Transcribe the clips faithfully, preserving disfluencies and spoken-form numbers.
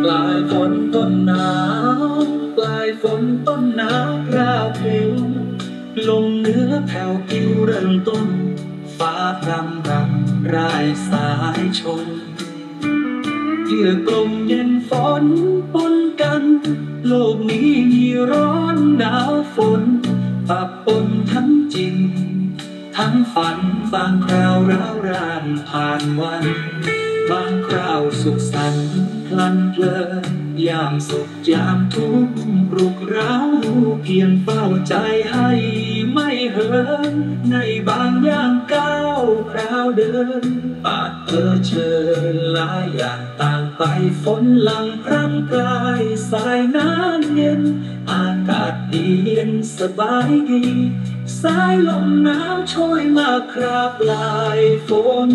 ปลายฝนต้นหนาวปลายฝนต้นหนาวพราวพริ้วลมเหนือแผ่วผิวเริ่มต้นฟ้าพรำรำรายสายชนเกลือกลมเย็นฝนปนกันโลกนี้มีร้อนหนาวฝนปะปนทั้งจริงทั้งฝันบางคราวร้าวรานผ่านวันบางคราวสุขสันต์พลันเพลินยามสุขยามทุกข์รุกร้าวเพียงเฝ้าใจให้ไม่เหินในบางย่างก้าวคราวเดินปาดเออเชิญหลายอย่างต่างไปฝนหลังพรำกายสายน้ำเย็นอากาศดีเย็นสบายดีสายลมหนาวโชยมาคราปลายฝน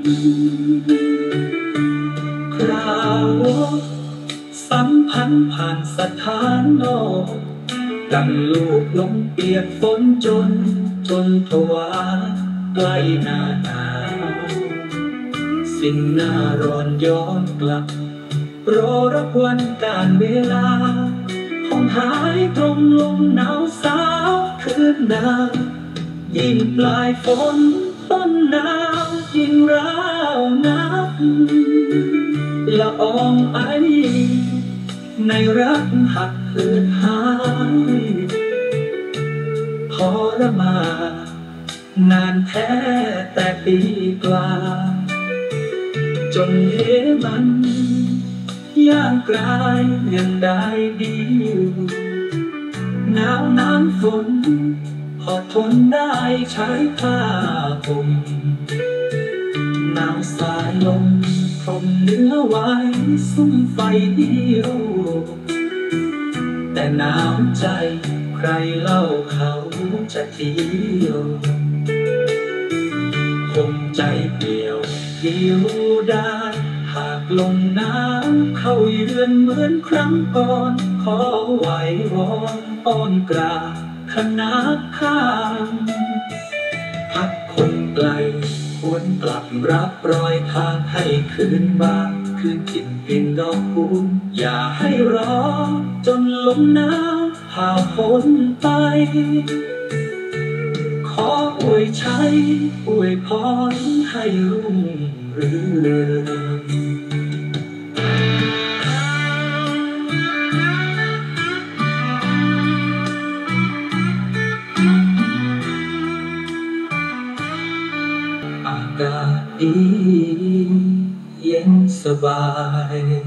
คราวสัมพันธ์ผ่านสถานโลกดังลูกลมเปียกฝนจนจนทว่าใกล้หน้าหนาวสิ่งหน้าร้อนย้อนกลับรอรับวันการเวลาคงหายตรงลมหนาวสาวคืนหนาวยิ่งปลายฝนต้นหนาวยิ่งร้าวนักละอองไอในรักหักเหินหายพอละมานานแท้แต่ปีกว่าจนเห็นมันย่างกลายยังได้ดีอยู่หนาวนานฝนพอทนได้ใช้ผ้าห่มหนาวสายลมพรมเนื้อไว้ซุ้มไฟเดียวแต่หนาวใจใครเล่าเขาจะเที่ยวคงใจเปลี่ยวเดียวได้หากลมหนาวเข้าเยือนเหมือนครั้งก่อนขอไหววอนอ้อนกราบขนาดข้างพักคนไกลควรกลับรับรอยทางให้คืนบ้างคืนถิ่นเพียงดอกคูณอย่าให้รอจนลมหนาวพาฝนไปขออวยชัยอวยพรให้รุ่งเรืองอากาศดีเย็นสบาย